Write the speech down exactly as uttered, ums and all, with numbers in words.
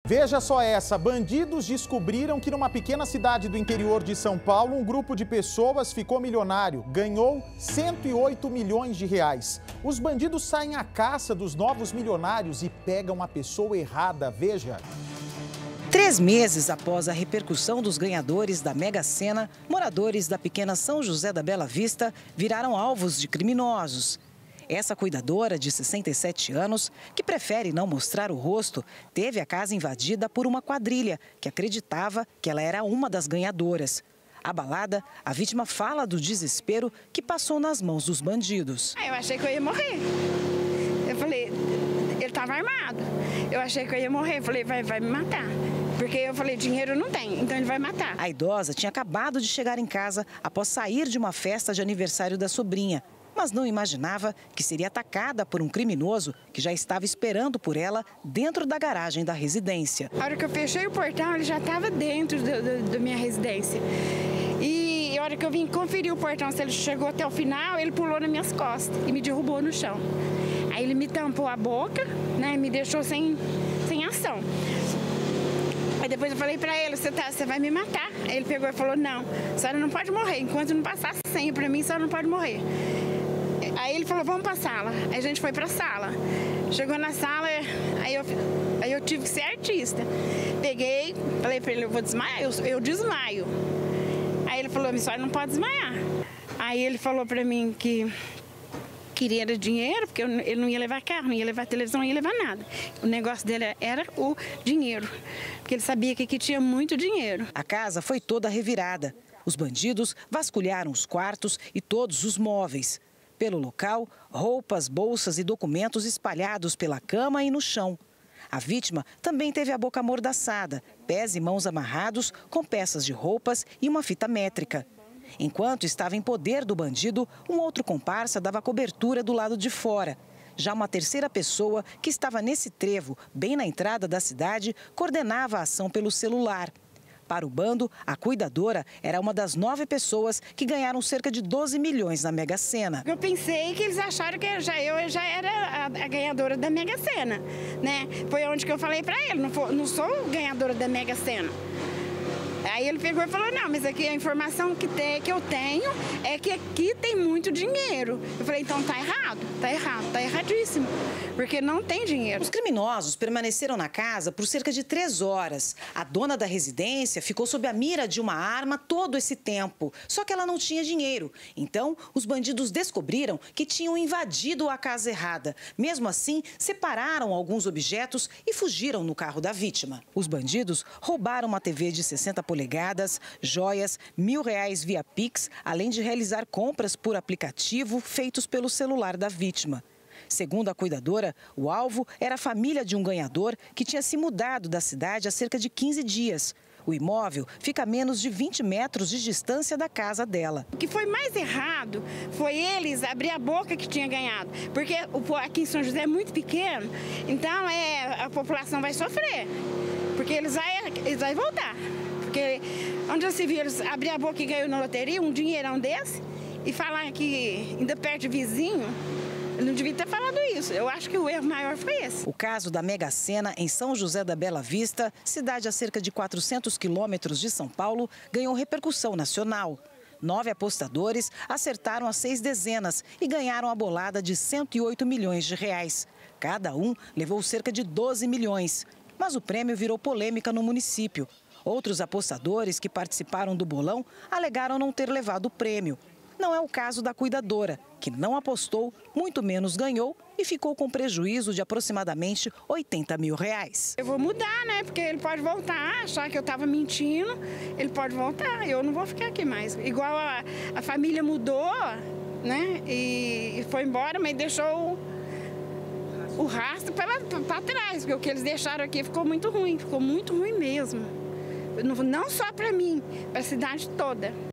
Veja só essa, bandidos descobriram que numa pequena cidade do interior de São Paulo, um grupo de pessoas ficou milionário, ganhou cento e oito milhões de reais. Os bandidos saem à caça dos novos milionários e pegam a pessoa errada, veja. Três meses após a repercussão dos ganhadores da Mega Sena, moradores da pequena São José da Bela Vista viraram alvos de criminosos. Essa cuidadora de sessenta e sete anos, que prefere não mostrar o rosto, teve a casa invadida por uma quadrilha que acreditava que ela era uma das ganhadoras. Abalada, a vítima fala do desespero que passou nas mãos dos bandidos. Eu achei que eu ia morrer. Eu falei, ele estava armado. Eu achei que eu ia morrer. Eu falei, vai, vai me matar. Porque eu falei, dinheiro não tem, então ele vai matar. A idosa tinha acabado de chegar em casa após sair de uma festa de aniversário da sobrinha, mas não imaginava que seria atacada por um criminoso que já estava esperando por ela dentro da garagem da residência. A hora que eu fechei o portão, ele já estava dentro da minha residência. E a hora que eu vim conferir o portão, se ele chegou até o final, ele pulou nas minhas costas e me derrubou no chão. Aí ele me tampou a boca, né, me deixou sem, sem ação. Aí depois eu falei pra ele, você, tá, você vai me matar. Aí ele pegou e falou, não, a senhora não pode morrer. Enquanto não passar senha pra mim, a senhora não pode morrer. Aí ele falou, vamos pra sala. Aí a gente foi pra sala. Chegou na sala, aí eu, aí eu tive que ser artista. Peguei, falei pra ele, eu vou desmaiar, eu, eu desmaio. Aí ele falou, a senhora não pode desmaiar. Aí ele falou pra mim que queria dinheiro, porque eu, ele não ia levar carro, não ia levar televisão, não ia levar nada. O negócio dele era o dinheiro, porque ele sabia que aqui tinha muito dinheiro. A casa foi toda revirada. Os bandidos vasculharam os quartos e todos os móveis. Pelo local, roupas, bolsas e documentos espalhados pela cama e no chão. A vítima também teve a boca amordaçada, pés e mãos amarrados com peças de roupas e uma fita métrica. Enquanto estava em poder do bandido, um outro comparsa dava cobertura do lado de fora. Já uma terceira pessoa, que estava nesse trevo, bem na entrada da cidade, coordenava a ação pelo celular. Para o bando, a cuidadora era uma das nove pessoas que ganharam cerca de doze milhões na Mega Sena. Eu pensei que eles acharam que eu já, eu já era a, a ganhadora da Mega Sena, né? Foi onde que eu falei para ele, não, for, não sou ganhadora da Mega Sena. Aí ele pegou e falou, não, mas aqui a informação que, tem, que eu tenho é que aqui tem muito dinheiro. Eu falei, então tá errado, tá errado, tá erradíssimo, porque não tem dinheiro. Os criminosos permaneceram na casa por cerca de três horas. A dona da residência ficou sob a mira de uma arma todo esse tempo, só que ela não tinha dinheiro. Então, os bandidos descobriram que tinham invadido a casa errada. Mesmo assim, separaram alguns objetos e fugiram no carro da vítima. Os bandidos roubaram uma T V de sessenta polegadas, joias, mil reais via Pix, além de realizar compras por aplicativo feitos pelo celular da vítima. Segundo a cuidadora, o alvo era a família de um ganhador que tinha se mudado da cidade há cerca de quinze dias. O imóvel fica a menos de vinte metros de distância da casa dela. O que foi mais errado foi eles abrir a boca que tinha ganhado, porque aqui em São José é muito pequeno, então é, a população vai sofrer, porque eles vão eles vai voltar. Porque onde já se viu eles abrir a boca e ganhou na loteria um dinheirão desse e falar que ainda perde vizinho, eu não devia ter falado isso. Eu acho que o erro maior foi esse. O caso da Mega Sena em São José da Bela Vista, cidade a cerca de quatrocentos quilômetros de São Paulo, ganhou repercussão nacional. Nove apostadores acertaram as seis dezenas e ganharam a bolada de cento e oito milhões de reais. Cada um levou cerca de doze milhões. Mas o prêmio virou polêmica no município. Outros apostadores que participaram do bolão alegaram não ter levado o prêmio. Não é o caso da cuidadora, que não apostou, muito menos ganhou e ficou com prejuízo de aproximadamente oitenta mil reais. Eu vou mudar, né? Porque ele pode voltar, achar que eu estava mentindo, ele pode voltar. Eu não vou ficar aqui mais. Igual a, a família mudou, né? E, e foi embora, mas deixou o, o rastro para trás, porque o que eles deixaram aqui ficou muito ruim, ficou muito ruim mesmo. Não só para mim, para a cidade toda.